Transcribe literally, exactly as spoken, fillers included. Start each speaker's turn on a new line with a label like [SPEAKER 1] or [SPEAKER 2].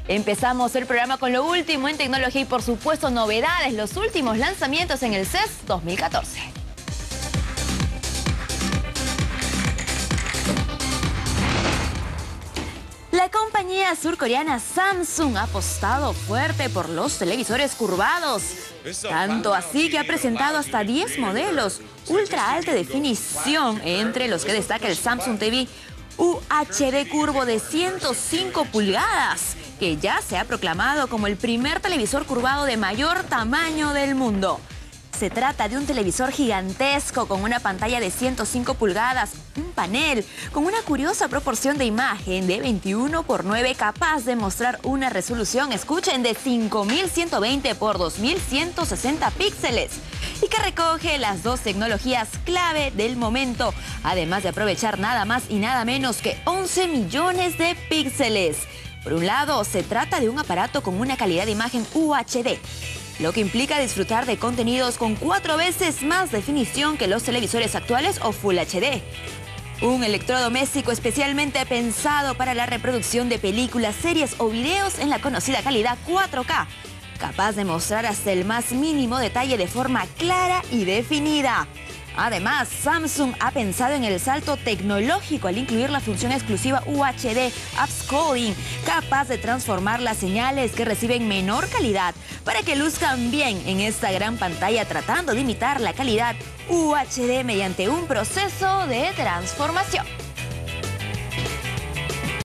[SPEAKER 1] Empezamos el programa con lo último en tecnología y por supuesto novedades, los últimos lanzamientos en el C E S dos mil catorce. La compañía surcoreana Samsung ha apostado fuerte por los televisores curvados. Tanto así que ha presentado hasta diez modelos ultra alta definición, entre los que destaca el Samsung T V U H D curvo de ciento cinco pulgadas, que ya se ha proclamado como el primer televisor curvado de mayor tamaño del mundo. Se trata de un televisor gigantesco con una pantalla de ciento cinco pulgadas, un panel con una curiosa proporción de imagen de veintiuno por nueve, capaz de mostrar una resolución, escuchen, de cinco mil ciento veinte por dos mil ciento sesenta píxeles y que recoge las dos tecnologías clave del momento, además de aprovechar nada más y nada menos que once millones de píxeles. Por un lado, se trata de un aparato con una calidad de imagen U H D, lo que implica disfrutar de contenidos con cuatro veces más definición que los televisores actuales o Full H D. Un electrodoméstico especialmente pensado para la reproducción de películas, series o videos en la conocida calidad cuatro K, capaz de mostrar hasta el más mínimo detalle de forma clara y definida. Además, Samsung ha pensado en el salto tecnológico al incluir la función exclusiva U H D Upscaling, capaz de transformar las señales que reciben menor calidad para que luzcan bien en esta gran pantalla, tratando de imitar la calidad U H D mediante un proceso de transformación.